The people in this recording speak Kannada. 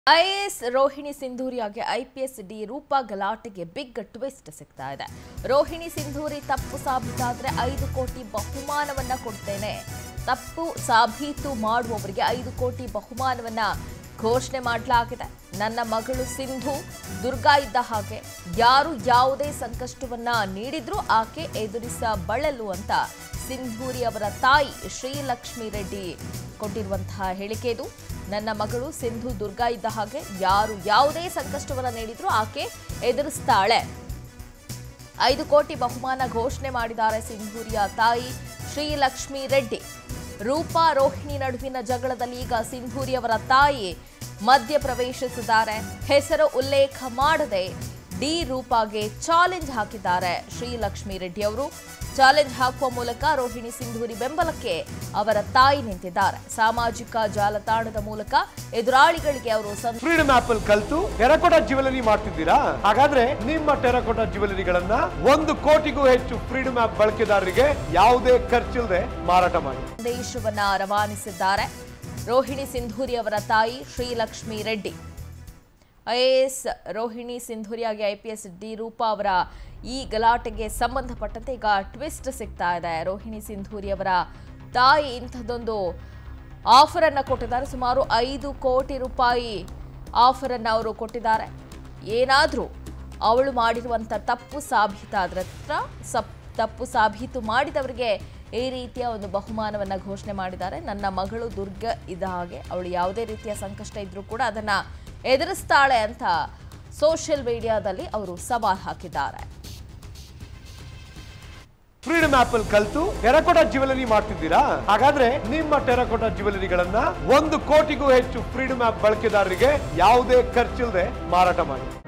ಐಎಎಸ್ ರೋಹಿಣಿ ಸಿಂಧೂರಿಯಾಗೆ ಐಪಿಎಸ್ ಡಿ ರೂಪಾ ಗಲಾಟೆಗೆ ಬಿಗ್ ಟ್ವಿಸ್ಟ್ ಸಿಗ್ತಾ ಇದೆ. ರೋಹಿಣಿ ಸಿಂಧೂರಿ ತಪ್ಪು ಸಾಬೀತಾದ್ರೆ 5 ಕೋಟಿ ಬಹುಮಾನವನ್ನ ಕೊಡ್ತೇನೆ. ತಪ್ಪು ಸಾಬೀತು ಮಾಡುವವರಿಗೆ 5 ಕೋಟಿ ಬಹುಮಾನವನ್ನ ಘೋಷಣೆ ಮಾಡಲಾಗಿದೆ. ನನ್ನ ಮಗಳು ಸಿಂಧು ದುರ್ಗಾ ಇದ್ದ ಹಾಗೆ ಯಾರು ಯಾವುದೇ ಸಂಕಷ್ಟವನ್ನ ನೀಡಿದ್ರು ಆಕೆ ಎದುರಿಸಬಲ್ಲಳು ಅಂತ ಸಿಂಧೂರಿ ಅವರ ತಾಯಿ ಶ್ರೀಲಕ್ಷ್ಮಿ ರೆಡ್ಡಿ ಕೊಟ್ಟಿರುವಂತಹ ಹೇಳಿಕೆ ಇದು. ನನ್ನ ಮಗಳು ಸಿಂಧು ದುರ್ಗಾ ಇದ್ದ ಹಾಗೆ ಯಾರು ಯಾವುದೇ ಸಂಕಷ್ಟವನ್ನ ನೀಡಿದ್ರು ಆಕೆ ಎದುರಿಸ್ತಾಳೆ. 5 ಕೋಟಿ ಬಹುಮಾನ ಘೋಷಣೆ ಮಾಡಿದ್ದಾರೆ ಸಿಂಧೂರಿಯ ತಾಯಿ ಶ್ರೀಲಕ್ಷ್ಮಿ ರೆಡ್ಡಿ. ರೂಪಾ ರೋಹಿಣಿ ನಡುವಿನ ಜಗಳದಲ್ಲಿ ಈಗ ಸಿಂಧೂರಿ ಅವರ ತಾಯಿ ಮಧ್ಯ ಪ್ರವೇಶಿಸಿದ್ದಾರೆ. ಹೆಸರು ಉಲ್ಲೇಖ ಮಾಡದೆ ಡಿ ರೂಪಾಗೆ ಚಾಲೆಂಜ್ ಹಾಕಿದ್ದಾರೆ ಶ್ರೀಲಕ್ಷ್ಮಿ ರೆಡ್ಡಿ ಅವರು. ಚಾಲೆಂಜ್ ಹಾಕುವ ಮೂಲಕ ರೋಹಿಣಿ ಸಿಂಧೂರಿ ಬೆಂಬಲಕ್ಕೆ ಅವರ ತಾಯಿ ನಿಂತಿದ್ದಾರೆ. ಸಾಮಾಜಿಕ ಜಾಲತಾಣದ ಮೂಲಕ ಎದುರಾಳಿಗಳಿಗೆ ಅವರು ಫ್ರೀಡಮ್ ಆಪ್ ಅಲ್ಲಿ ಕಲಿತು ಟೆರಕೋಟಾ ಜ್ಯುವೆಲರಿ ಮಾಡ್ತಿದ್ದೀರಾ? ಹಾಗಾದ್ರೆ ನಿಮ್ಮ ಟೆರಕೋಟಾ ಜ್ಯುವೆಲರಿಗಳನ್ನ 1 ಕೋಟಿಗೂ ಹೆಚ್ಚು ಫ್ರೀಡಮ್ ಆಪ್ ಬಳಕೆದಾರರಿಗೆ ಯಾವುದೇ ಖರ್ಚಿಲ್ಲದೆ ಮಾರಾಟ ಮಾಡಿ ಸಂದೇಶವನ್ನ ರವಾನಿಸಿದ್ದಾರೆ ರೋಹಿಣಿ ಸಿಂಧೂರಿ ಅವರ ತಾಯಿ ಶ್ರೀಲಕ್ಷ್ಮಿ ರೆಡ್ಡಿ. ಐಎಎಸ್ ರೋಹಿಣಿ ಸಿಂಧೂರಿಯಾಗಿ ಐಪಿಎಸ್ ಡಿ ರೂಪಾ ಅವರ ಈ ಗಲಾಟೆಗೆ ಸಂಬಂಧಪಟ್ಟಂತೆ ಈಗ ಟ್ವಿಸ್ಟ್ ಸಿಗ್ತಾ ಇದೆ. ರೋಹಿಣಿ ಸಿಂಧೂರಿ ಅವರ ತಾಯಿ ಇಂಥದ್ದೊಂದು ಆಫರ್ ಅನ್ನು ಕೊಟ್ಟಿದ್ದಾರೆ. ಸುಮಾರು 5 ಕೋಟಿ ರೂಪಾಯಿ ಆಫರ್ ಅನ್ನು ಅವರು ಕೊಟ್ಟಿದ್ದಾರೆ. ಏನಾದರೂ ಅವಳು ಮಾಡಿರುವಂಥ ತಪ್ಪು ಸಾಬೀತಾದ್ರೆ ತಪ್ಪು ಸಾಬೀತು ಮಾಡಿದವರಿಗೆ ಈ ರೀತಿಯ ಒಂದು ಬಹುಮಾನವನ್ನು ಘೋಷಣೆ ಮಾಡಿದ್ದಾರೆ. ನನ್ನ ಮಗಳು ದುರ್ಗ ಇದ್ದ ಹಾಗೆ ಅವಳು ಯಾವುದೇ ರೀತಿಯ ಸಂಕಷ್ಟ ಇದ್ರೂ ಕೂಡ ಅದನ್ನ ಎದುರಿಸ್ತಾಳೆ ಅಂತ ಸೋಷಿಯಲ್ ಮೀಡಿಯಾದಲ್ಲಿ ಅವರು ಸವಾಲ್ ಹಾಕಿದ್ದಾರೆ. ಫ್ರೀಡಮ್ ಆಪ್ ಅಲ್ಲಿ ಕಲಿತು ಟೆರಕೋಟಾ ಜ್ಯುವೆಲರಿ ಮಾಡ್ತಿದ್ದೀರಾ? ಹಾಗಾದ್ರೆ ನಿಮ್ಮ ಟೆರಕೋಟಾ ಜ್ಯುವೆಲರಿಗಳನ್ನ 1 ಕೋಟಿಗೂ ಹೆಚ್ಚು ಫ್ರೀಡಮ್ ಆಪ್ ಬಳಕೆದಾರರಿಗೆ ಯಾವುದೇ ಖರ್ಚಿಲ್ಲದೆ ಮಾರಾಟ ಮಾಡಿ.